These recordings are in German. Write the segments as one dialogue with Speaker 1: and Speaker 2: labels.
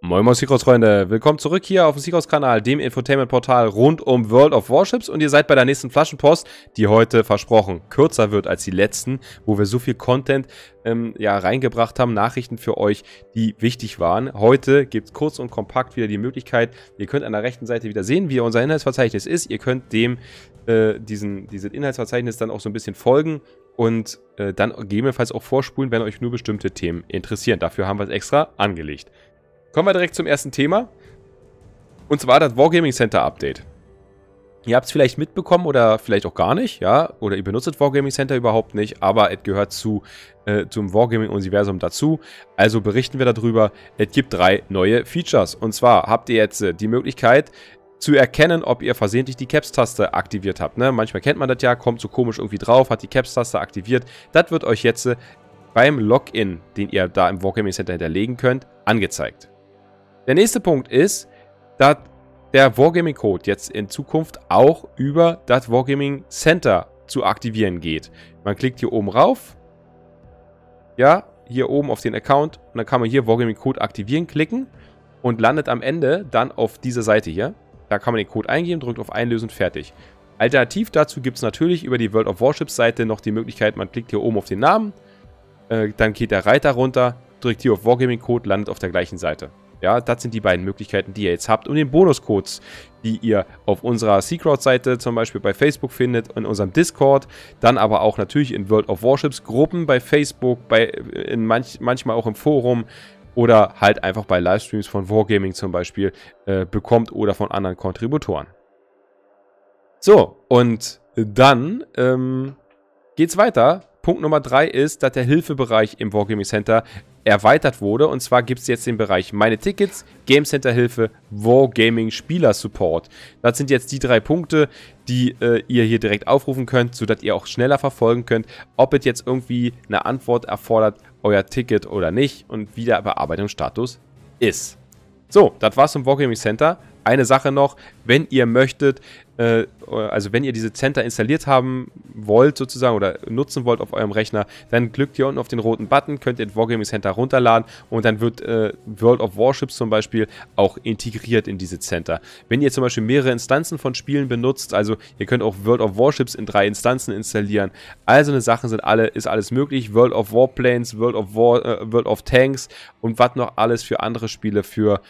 Speaker 1: Moin Moin Seekreuz-Freunde, willkommen zurück hier auf dem Seekreuz-Kanal, dem Infotainment-Portal rund um World of Warships, und ihr seid bei der nächsten Flaschenpost, die heute versprochen kürzer wird als die letzten, wo wir so viel Content reingebracht haben, Nachrichten für euch, die wichtig waren. Heute gibt es kurz und kompakt wieder die Möglichkeit, ihr könnt an der rechten Seite wieder sehen, wie unser Inhaltsverzeichnis ist, ihr könnt dem diesem Inhaltsverzeichnis dann auch so ein bisschen folgen und dann gegebenenfalls auch vorspulen, wenn euch nur bestimmte Themen interessieren. Dafür haben wir es extra angelegt. Kommen wir direkt zum ersten Thema. Und zwar das Wargaming Center Update. Ihr habt es vielleicht mitbekommen oder vielleicht auch gar nicht, ja, oder ihr benutzt das Wargaming Center überhaupt nicht, aber es gehört zum Wargaming-Universum dazu. Also berichten wir darüber. Es gibt 3 neue Features. Und zwar habt ihr jetzt die Möglichkeit zu erkennen, ob ihr versehentlich die Caps-Taste aktiviert habt. Ne? Manchmal kennt man das ja, kommt so komisch irgendwie drauf, hat die Caps-Taste aktiviert. Das wird euch jetzt beim Login, den ihr da im Wargaming Center hinterlegen könnt, angezeigt. Der nächste Punkt ist, dass der Wargaming-Code jetzt in Zukunft auch über das Wargaming Center zu aktivieren geht. Man klickt hier oben rauf, ja, hier oben auf den Account, und dann kann man hier Wargaming-Code aktivieren klicken und landet am Ende dann auf dieser Seite hier. Da kann man den Code eingeben, drückt auf Einlösen, fertig. Alternativ dazu gibt es natürlich über die World of Warships Seite noch die Möglichkeit, man klickt hier oben auf den Namen, dann geht der Reiter runter, drückt hier auf Wargaming-Code, landet auf der gleichen Seite. Ja, das sind die beiden Möglichkeiten, die ihr jetzt habt. Und den Bonuscodes, die ihr auf unserer Seekreuz-Seite zum Beispiel bei Facebook findet, in unserem Discord, dann aber auch natürlich in World of Warships Gruppen bei Facebook, manchmal auch im Forum oder halt einfach bei Livestreams von Wargaming zum Beispiel bekommt oder von anderen Kontributoren. So, und dann geht's weiter. Punkt Nummer 3 ist, dass der Hilfebereich im Wargaming Center erweitert wurde. Und zwar gibt es jetzt den Bereich Meine Tickets, Game Center Hilfe, Wargaming Spieler Support. Das sind jetzt die 3 Punkte, die ihr hier direkt aufrufen könnt, sodass ihr auch schneller verfolgen könnt, ob es jetzt irgendwie eine Antwort erfordert, euer Ticket oder nicht, und wie der Bearbeitungsstatus ist. So, das war's zum Wargaming Center. Eine Sache noch, wenn ihr möchtet, also wenn ihr diese Center installiert haben wollt sozusagen oder nutzen wollt auf eurem Rechner, dann klickt ihr unten auf den roten Button, könnt ihr das Wargaming Center runterladen und dann wird World of Warships zum Beispiel auch integriert in diese Center. Wenn ihr zum Beispiel mehrere Instanzen von Spielen benutzt, also ihr könnt auch World of Warships in 3 Instanzen installieren, also eine Sachen ist alles möglich, World of Warplanes, World of Tanks und was noch alles für andere Spiele für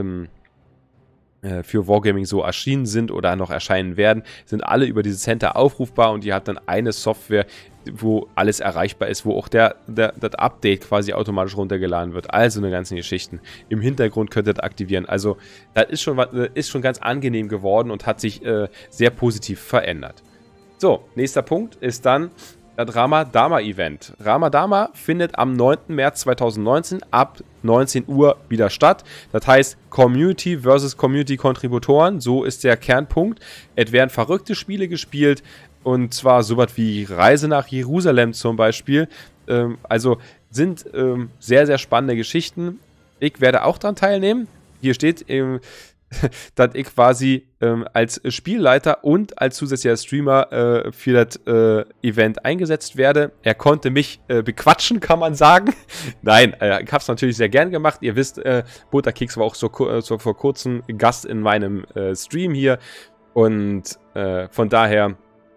Speaker 1: Wargaming so erschienen sind oder noch erscheinen werden, sind alle über dieses Center aufrufbar, und ihr habt dann eine Software, wo alles erreichbar ist, wo auch das Update quasi automatisch runtergeladen wird. Also eine ganze Geschichten. Im Hintergrund könnt ihr das aktivieren. Also das ist schon ganz angenehm geworden und hat sich sehr positiv verändert. So, nächster Punkt ist dann das Ramadama-Event. Ramadama findet am 9. März 2019 ab 19 Uhr wieder statt. Das heißt Community versus Community-Kontributoren, so ist der Kernpunkt. Es werden verrückte Spiele gespielt, und zwar sowas wie Reise nach Jerusalem zum Beispiel. Also sind sehr, sehr spannende Geschichten. Ich werde auch daran teilnehmen. Hier steht dass ich quasi als Spielleiter und als zusätzlicher Streamer für das Event eingesetzt werde. Er konnte mich bequatschen, kann man sagen. Nein, ich habe es natürlich sehr gern gemacht. Ihr wisst, Butterkeks war auch so vor kurzem Gast in meinem Stream hier, und von daher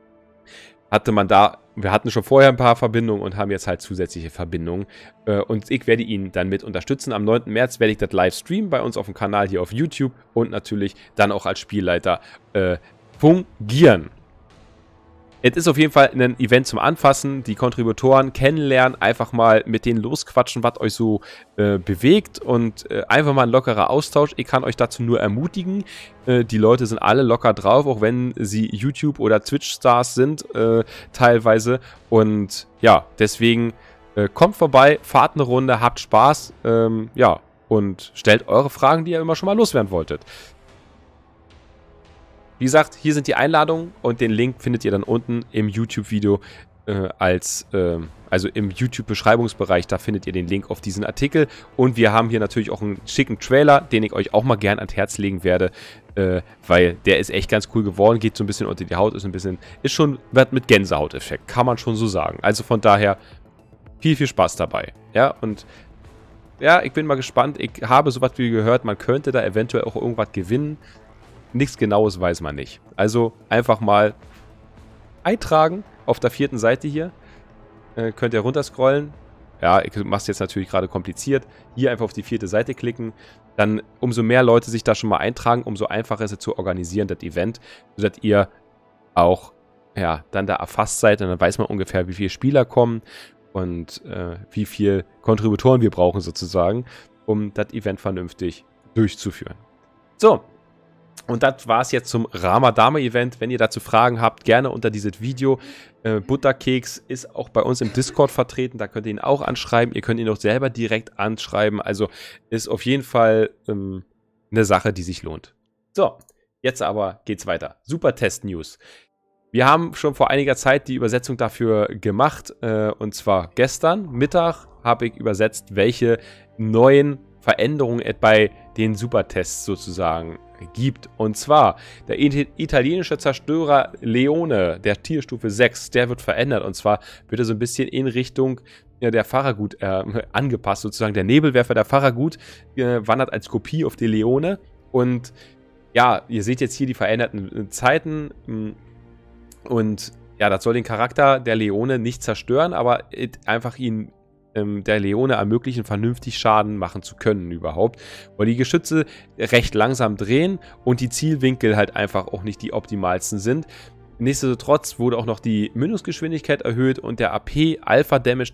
Speaker 1: wir hatten schon vorher ein paar Verbindungen und haben jetzt halt zusätzliche Verbindungen. Und ich werde ihn dann mit unterstützen. Am 9. März werde ich das live streamen bei uns auf dem Kanal hier auf YouTube und natürlich dann auch als Spielleiter fungieren. Es ist auf jeden Fall ein Event zum Anfassen, die Kontributoren kennenlernen, einfach mal mit denen losquatschen, was euch so bewegt, und einfach mal ein lockerer Austausch. Ich kann euch dazu nur ermutigen. Die Leute sind alle locker drauf, auch wenn sie YouTube- oder Twitch-Stars sind teilweise. Und ja, deswegen kommt vorbei, fahrt eine Runde, habt Spaß, ja, und stellt eure Fragen, die ihr immer schon mal loswerden wolltet. Wie gesagt, hier sind die Einladungen, und den Link findet ihr dann unten im YouTube-Video also im YouTube-Beschreibungsbereich, da findet ihr den Link auf diesen Artikel. Und wir haben hier natürlich auch einen schicken Trailer, den ich euch auch mal gern ans Herz legen werde, weil der ist echt ganz cool geworden, geht so ein bisschen unter die Haut, ist schon mit Gänsehauteffekt, kann man schon so sagen. Also von daher viel, viel Spaß dabei. Ja, und ja, ich bin mal gespannt. Ich habe sowas wie gehört, man könnte da eventuell auch irgendwas gewinnen. Nichts Genaues weiß man nicht. Also einfach mal eintragen auf der 4. Seite hier. Könnt ihr runterscrollen. Ja, ich mache es jetzt natürlich gerade kompliziert. Hier einfach auf die 4. Seite klicken. Dann umso mehr Leute sich da schon mal eintragen, umso einfacher ist es zu organisieren, das Event, sodass ihr auch ja, dann da erfasst seid. Und dann weiß man ungefähr, wie viele Spieler kommen und wie viele Kontributoren wir brauchen sozusagen, um das Event vernünftig durchzuführen. So. Und das war es jetzt zum Ramadama-Event. Wenn ihr dazu Fragen habt, gerne unter dieses Video. Butterkeks ist auch bei uns im Discord vertreten. Da könnt ihr ihn auch anschreiben. Ihr könnt ihn auch selber direkt anschreiben. Also ist auf jeden Fall eine Sache, die sich lohnt. So, jetzt aber geht's weiter. Super Test-News. Wir haben schon vor einiger Zeit die Übersetzung dafür gemacht. Und zwar gestern Mittag habe ich übersetzt, welche neuen Veränderungen bei den Supertests sozusagen gibt. Und zwar der italienische Zerstörer Leone, der Tierstufe 6, der wird verändert. Und zwar wird er so ein bisschen in Richtung der Farragut angepasst. Sozusagen der Nebelwerfer der Farragut wandert als Kopie auf die Leone. Und ja, ihr seht jetzt hier die veränderten Zeiten. Und ja, das soll den Charakter der Leone nicht zerstören, aber einfach ihn der Leone ermöglichen, vernünftig Schaden machen zu können überhaupt. Weil die Geschütze recht langsam drehen und die Zielwinkel halt einfach auch nicht die optimalsten sind. Nichtsdestotrotz wurde auch noch die Mündungsgeschwindigkeit erhöht und der AP-Alpha-Damage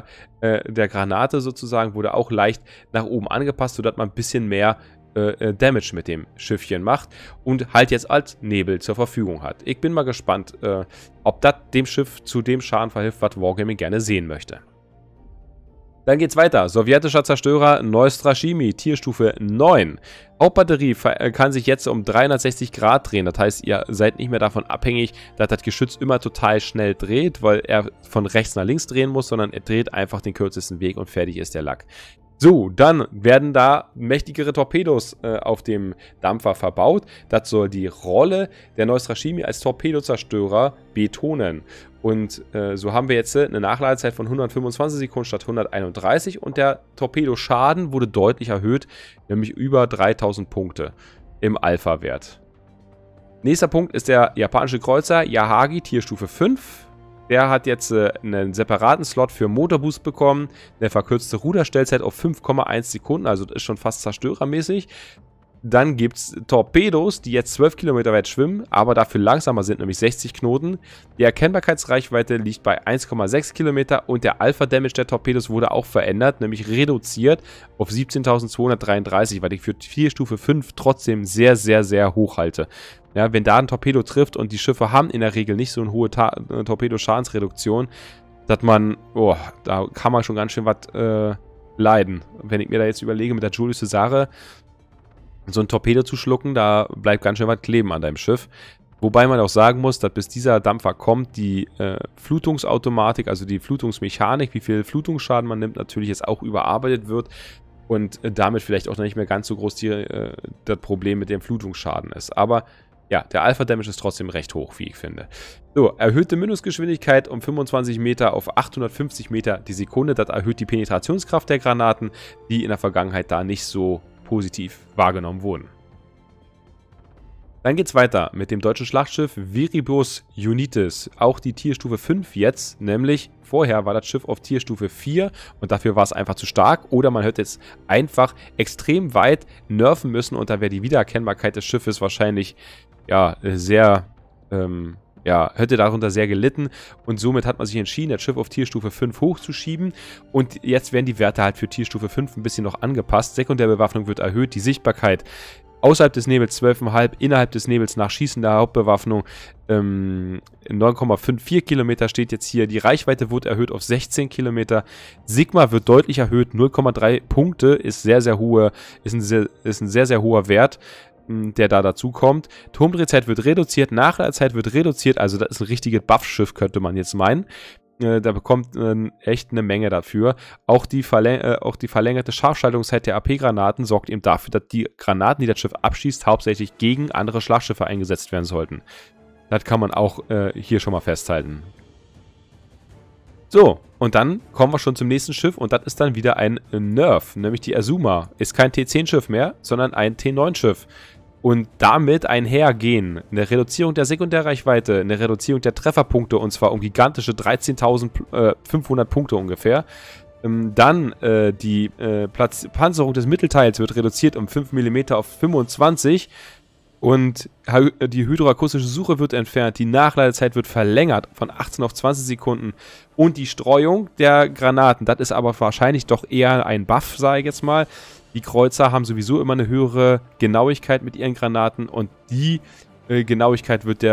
Speaker 1: der Granate sozusagen wurde auch leicht nach oben angepasst, sodass man ein bisschen mehr Damage mit dem Schiffchen macht und halt jetzt als Nebel zur Verfügung hat. Ich bin mal gespannt, ob das dem Schiff zu dem Schaden verhilft, was Wargaming gerne sehen möchte. Dann geht's weiter. Sowjetischer Zerstörer Neustrashimi, Tierstufe 9. Hauptbatterie kann sich jetzt um 360 Grad drehen. Das heißt, ihr seid nicht mehr davon abhängig, dass das Geschütz immer total schnell dreht, weil er von rechts nach links drehen muss, sondern er dreht einfach den kürzesten Weg und fertig ist der Lack. So, dann werden da mächtigere Torpedos auf dem Dampfer verbaut. Das soll die Rolle der Neustrashimi als Torpedozerstörer betonen. Und so haben wir jetzt eine Nachladezeit von 125 Sekunden statt 131 und der Torpedoschaden wurde deutlich erhöht, nämlich über 3000 Punkte im Alpha-Wert. Nächster Punkt ist der japanische Kreuzer Yahagi, Tierstufe 5. Der hat jetzt einen separaten Slot für Motorboost bekommen, eine verkürzte Ruderstellzeit auf 5,1 Sekunden, also das ist schon fast zerstörermäßig. Dann gibt es Torpedos, die jetzt 12 Kilometer weit schwimmen, aber dafür langsamer sind, nämlich 60 Knoten. Die Erkennbarkeitsreichweite liegt bei 1,6 Kilometer und der Alpha-Damage der Torpedos wurde auch verändert, nämlich reduziert auf 17.233, weil ich für Tierstufe 5 trotzdem sehr, sehr, sehr hoch halte. Ja, wenn da ein Torpedo trifft und die Schiffe haben in der Regel nicht so eine hohe Torpedoschadensreduktion, dass man, da kann man schon ganz schön was leiden. Wenn ich mir da jetzt überlege, mit der Julius Caesare so ein Torpedo zu schlucken, da bleibt ganz schön was kleben an deinem Schiff. Wobei man auch sagen muss, dass bis dieser Dampfer kommt, die Flutungsautomatik, also die Flutungsmechanik, wie viel Flutungsschaden man nimmt, natürlich jetzt auch überarbeitet wird und damit vielleicht auch noch nicht mehr ganz so groß das Problem mit dem Flutungsschaden ist. Aber ja, der Alpha-Damage ist trotzdem recht hoch, wie ich finde. So, erhöhte Mündungsgeschwindigkeit um 25 Meter auf 850 Meter die Sekunde. Das erhöht die Penetrationskraft der Granaten, die in der Vergangenheit da nicht so positiv wahrgenommen wurden. Dann geht es weiter mit dem deutschen Schlachtschiff Viribus Unitis. Auch die Tierstufe 5 jetzt, nämlich vorher war das Schiff auf Tierstufe 4 und dafür war es einfach zu stark. Oder man hätte jetzt einfach extrem weit nerven müssen und da wäre die Wiedererkennbarkeit des Schiffes wahrscheinlich ja sehr, hätte darunter sehr gelitten und somit hat man sich entschieden, das Schiff auf Tierstufe 5 hochzuschieben und jetzt werden die Werte halt für Tierstufe 5 ein bisschen noch angepasst. Sekundärbewaffnung wird erhöht, die Sichtbarkeit außerhalb des Nebels 12,5, innerhalb des Nebels nach Schießen der Hauptbewaffnung 9,54 Kilometer steht jetzt hier. Die Reichweite wird erhöht auf 16 Kilometer. Sigma wird deutlich erhöht, 0,3 Punkte ist sehr, sehr hohe, ist ein sehr, sehr hoher Wert, der da dazu kommt. Turmdrehzeit wird reduziert, Nachladezeit wird reduziert, also das ist ein richtiges Buff-Schiff, könnte man jetzt meinen. Da bekommt echt eine Menge dafür. Auch die verlängerte Scharfschaltungszeit der AP-Granaten sorgt eben dafür, dass die Granaten, die das Schiff abschießt, hauptsächlich gegen andere Schlachtschiffe eingesetzt werden sollten. Das kann man auch hier schon mal festhalten. So, und dann kommen wir schon zum nächsten Schiff und das ist dann wieder ein Nerf, nämlich die Azuma. Ist kein T10-Schiff mehr, sondern ein T9-Schiff. Und damit einhergehen eine Reduzierung der Sekundärreichweite, eine Reduzierung der Trefferpunkte und zwar um gigantische 13.500 Punkte ungefähr. Dann die Panzerung des Mittelteils wird reduziert um 5 mm auf 25 und die hydroakustische Suche wird entfernt, die Nachladezeit wird verlängert von 18 auf 20 Sekunden und die Streuung der Granaten, das ist aber wahrscheinlich doch eher ein Buff, sage ich jetzt mal. Die Kreuzer haben sowieso immer eine höhere Genauigkeit mit ihren Granaten und die Genauigkeit wird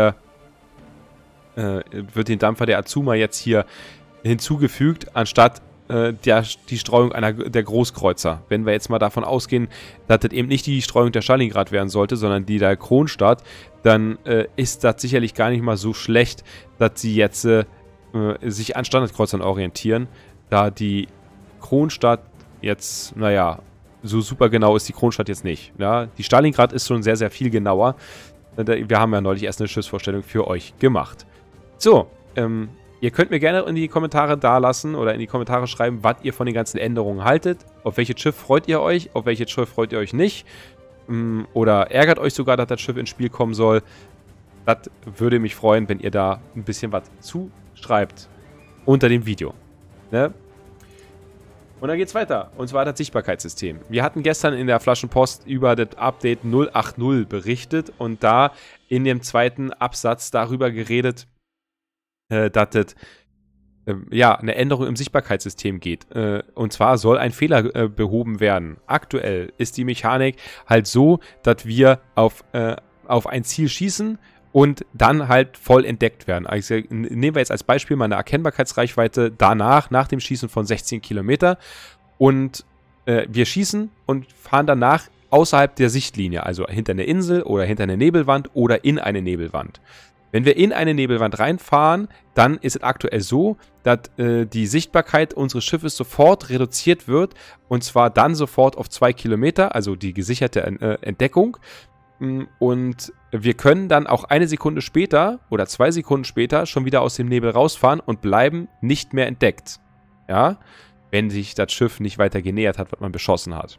Speaker 1: den Dampfer der Azuma jetzt hier hinzugefügt, anstatt die Streuung der Großkreuzer. Wenn wir jetzt mal davon ausgehen, dass das eben nicht die Streuung der Stalingrad werden sollte, sondern die der Kronstadt, dann ist das sicherlich gar nicht mal so schlecht, dass sie jetzt sich an Standardkreuzern orientieren, da die Kronstadt jetzt, naja, so super genau ist die Kronstadt jetzt nicht. Ja? Die Stalingrad ist schon sehr, sehr viel genauer. Wir haben ja neulich erst eine Schiffsvorstellung für euch gemacht. So, ihr könnt mir gerne in die Kommentare dalassen oder in die Kommentare schreiben, was ihr von den ganzen Änderungen haltet. Auf welches Schiff freut ihr euch, auf welches Schiff freut ihr euch nicht. Oder ärgert euch sogar, dass das Schiff ins Spiel kommen soll. Das würde mich freuen, wenn ihr da ein bisschen was zuschreibt unter dem Video. Ne? Und dann geht's weiter. Und zwar das Sichtbarkeitssystem. Wir hatten gestern in der Flaschenpost über das Update 080 berichtet und da in dem zweiten Absatz darüber geredet, dass es eine Änderung im Sichtbarkeitssystem geht. Und zwar soll ein Fehler behoben werden. Aktuell ist die Mechanik halt so, dass wir auf ein Ziel schießen und dann halt voll entdeckt werden. Also nehmen wir jetzt als Beispiel mal eine Erkennbarkeitsreichweite nach dem Schießen von 16 Kilometer und wir schießen und fahren danach außerhalb der Sichtlinie, also hinter eine Insel oder hinter eine Nebelwand oder in eine Nebelwand. Wenn wir in eine Nebelwand reinfahren, dann ist es aktuell so, dass die Sichtbarkeit unseres Schiffes sofort reduziert wird und zwar dann sofort auf 2 Kilometer, also die gesicherte Entdeckung. Und wir können dann auch 1 Sekunde später oder 2 Sekunden später schon wieder aus dem Nebel rausfahren und bleiben nicht mehr entdeckt. Ja, wenn sich das Schiff nicht weiter genähert hat, was man beschossen hat.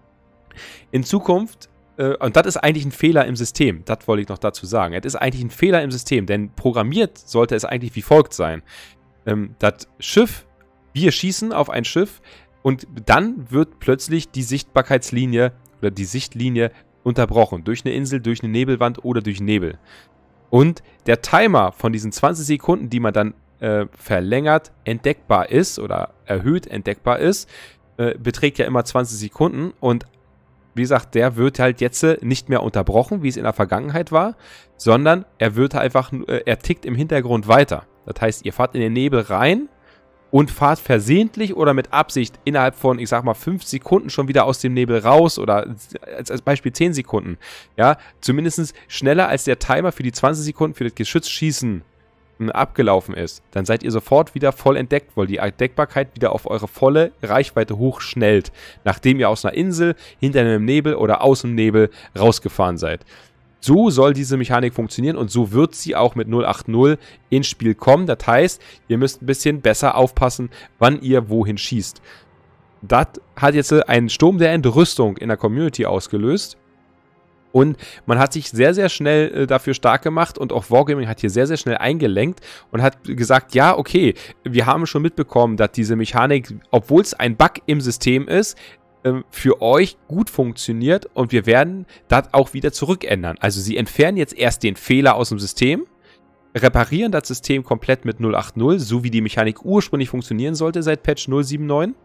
Speaker 1: In Zukunft, und das ist eigentlich ein Fehler im System, das wollte ich noch dazu sagen. Es ist eigentlich ein Fehler im System, denn programmiert sollte es eigentlich wie folgt sein. Das Schiff, wir schießen auf ein Schiff und dann wird plötzlich die Sichtbarkeitslinie oder die Sichtlinie unterbrochen. Durch eine Insel, durch eine Nebelwand oder durch Nebel. Und der Timer von diesen 20 Sekunden, die man dann verlängert entdeckbar ist oder erhöht entdeckbar ist, beträgt ja immer 20 Sekunden und wie gesagt, der wird halt jetzt nicht mehr unterbrochen, wie es in der Vergangenheit war, sondern er wird einfach, er tickt im Hintergrund weiter. Das heißt, ihr fahrt in den Nebel rein und fahrt versehentlich oder mit Absicht innerhalb von, ich sag mal, 5 Sekunden schon wieder aus dem Nebel raus oder als Beispiel 10 Sekunden. Ja, zumindest schneller als der Timer für die 20 Sekunden für das Geschützschießen abgelaufen ist. Dann seid ihr sofort wieder voll entdeckt, weil die Entdeckbarkeit wieder auf eure volle Reichweite hochschnellt, nachdem ihr aus einer Insel, hinter einem Nebel oder aus dem Nebel rausgefahren seid. So soll diese Mechanik funktionieren und so wird sie auch mit 080 ins Spiel kommen. Das heißt, ihr müsst ein bisschen besser aufpassen, wann ihr wohin schießt. Das hat jetzt einen Sturm der Entrüstung in der Community ausgelöst. Und man hat sich sehr, sehr schnell dafür stark gemacht und auch Wargaming hat hier sehr, sehr schnell eingelenkt und hat gesagt, ja, okay, wir haben schon mitbekommen, dass diese Mechanik, obwohl es ein Bug im System ist, für euch gut funktioniert und wir werden das auch wieder zurückändern. Also sie entfernen jetzt erst den Fehler aus dem System, reparieren das System komplett mit 080, so wie die Mechanik ursprünglich funktionieren sollte seit Patch 079.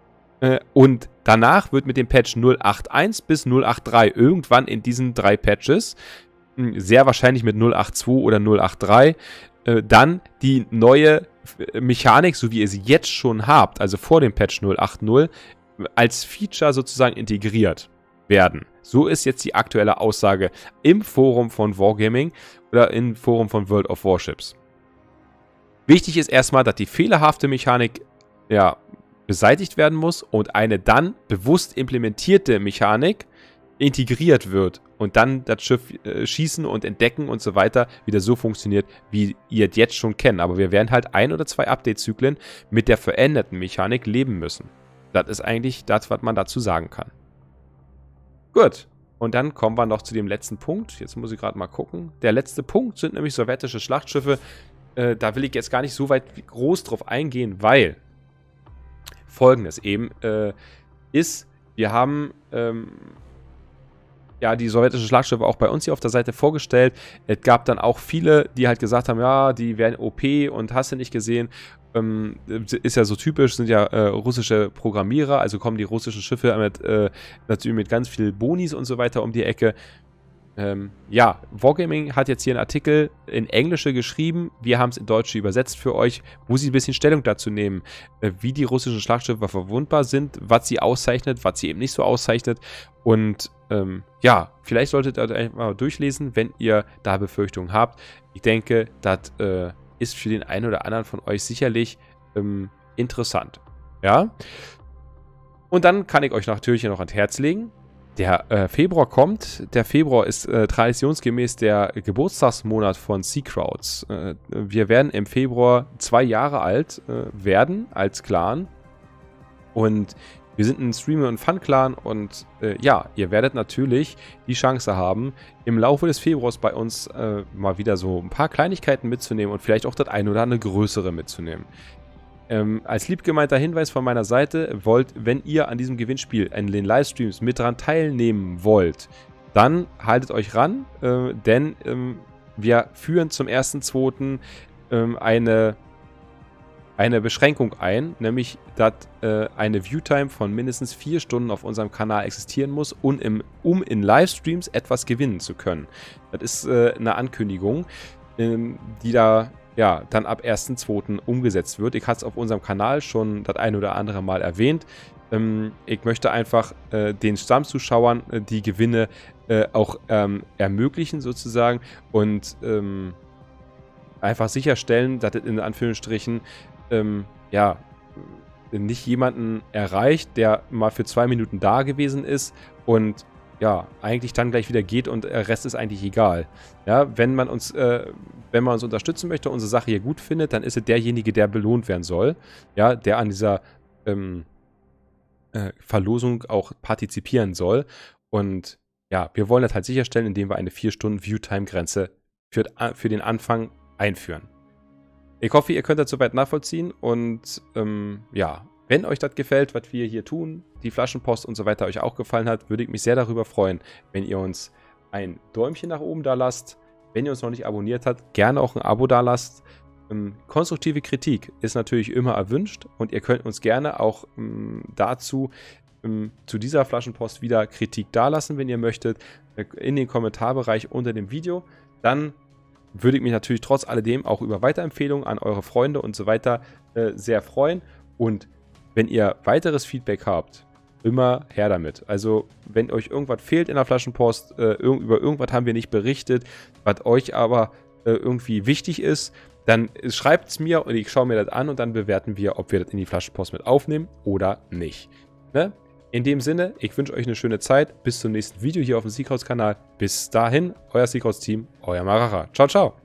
Speaker 1: Und danach wird mit dem Patch 081 bis 083 irgendwann in diesen 3 Patches, sehr wahrscheinlich mit 082 oder 083, dann die neue Mechanik, so wie ihr sie jetzt schon habt, also vor dem Patch 080, als Feature sozusagen integriert werden. So ist jetzt die aktuelle Aussage im Forum von Wargaming oder im Forum von World of Warships. Wichtig ist erstmal, dass die fehlerhafte Mechanik beseitigt werden muss und eine dann bewusst implementierte Mechanik integriert wird und dann das Schiff schießen und entdecken und so weiter wieder so funktioniert, wie ihr es jetzt schon kennt. Aber wir werden halt 1 oder 2 Update-Zyklen mit der veränderten Mechanik leben müssen. Das ist eigentlich das, was man dazu sagen kann. Gut. Und dann kommen wir noch zu dem letzten Punkt. Jetzt muss ich gerade mal gucken. Der letzte Punkt sind nämlich sowjetische Schlachtschiffe. Da will ich jetzt gar nicht so weit groß drauf eingehen, weil Folgendes eben ist, wir haben ja, die sowjetischen Schlachtschiffe auch bei uns hier auf der Seite vorgestellt. Es gab dann auch viele, die halt gesagt haben, ja, die werden OP und hast du nicht gesehen. Ist ja so typisch, sind ja russische Programmierer, also kommen die russischen Schiffe natürlich mit ganz viel Bonis und so weiter um die Ecke. Ja, Wargaming hat jetzt hier einen Artikel in Englische geschrieben. Wir haben es in Deutsche übersetzt für euch, wo sie ein bisschen Stellung dazu nehmen, wie die russischen Schlachtschiffe verwundbar sind, was sie auszeichnet, was sie eben nicht so auszeichnet. Und ja, vielleicht solltet ihr einfach mal durchlesen, wenn ihr da Befürchtungen habt. Ich denke, das ist für den einen oder anderen von euch sicherlich interessant. Ja. Und dann kann ich euch natürlich noch ans Herz legen. Der Februar kommt. Der Februar ist traditionsgemäß der Geburtstagsmonat von Seacrowds. Wir werden im Februar 2 Jahre alt werden als Clan. Und wir sind ein Streamer- und Fun-Clan. Und ja, ihr werdet natürlich die Chance haben, im Laufe des Februars bei uns mal wieder so ein paar Kleinigkeiten mitzunehmen und vielleicht auch das eine oder andere größere mitzunehmen. Als liebgemeinter Hinweis von meiner Seite, wenn ihr an diesem Gewinnspiel in den Livestreams mit dran teilnehmen wollt, dann haltet euch ran, denn wir führen zum 1.2. Eine Beschränkung ein, nämlich, dass eine Viewtime von mindestens 4 Stunden auf unserem Kanal existieren muss, um in Livestreams etwas gewinnen zu können. Das ist eine Ankündigung, die da ja, dann ab 1.2. umgesetzt wird. Ich hatte es auf unserem Kanal schon das ein oder andere Mal erwähnt. Ich möchte einfach den Stammzuschauern die Gewinne auch ermöglichen sozusagen und einfach sicherstellen, dass es in Anführungsstrichen ja, nicht jemanden erreicht, der mal für 2 Minuten da gewesen ist und ja, eigentlich dann gleich wieder geht und der Rest ist eigentlich egal. Ja, wenn man uns unterstützen möchte, unsere Sache hier gut findet, dann ist es derjenige, der belohnt werden soll, ja, der an dieser Verlosung auch partizipieren soll. Und ja, wir wollen das halt sicherstellen, indem wir eine 4-Stunden-Viewtime-Grenze für den Anfang einführen. Ich hoffe, ihr könnt das soweit nachvollziehen und ja, wenn euch das gefällt, was wir hier tun, die Flaschenpost und so weiter euch auch gefallen hat, würde ich mich sehr darüber freuen, wenn ihr uns ein Däumchen nach oben da lasst. Wenn ihr uns noch nicht abonniert habt, gerne auch ein Abo da lasst. Konstruktive Kritik ist natürlich immer erwünscht und ihr könnt uns gerne auch dazu zu dieser Flaschenpost wieder Kritik dalassen, wenn ihr möchtet, in den Kommentarbereich unter dem Video. Dann würde ich mich natürlich trotz alledem auch über Weiterempfehlungen an eure Freunde und so weiter sehr freuen. Und wenn ihr weiteres Feedback habt, immer her damit. Also, wenn euch irgendwas fehlt in der Flaschenpost, über irgendwas haben wir nicht berichtet, was euch aber irgendwie wichtig ist, dann schreibt es mir und ich schaue mir das an und dann bewerten wir, ob wir das in die Flaschenpost mit aufnehmen oder nicht. Ne? In dem Sinne, ich wünsche euch eine schöne Zeit. Bis zum nächsten Video hier auf dem Seacrowds-Kanal. Bis dahin, euer Seacrowds-Team, euer Maracha. Ciao, ciao.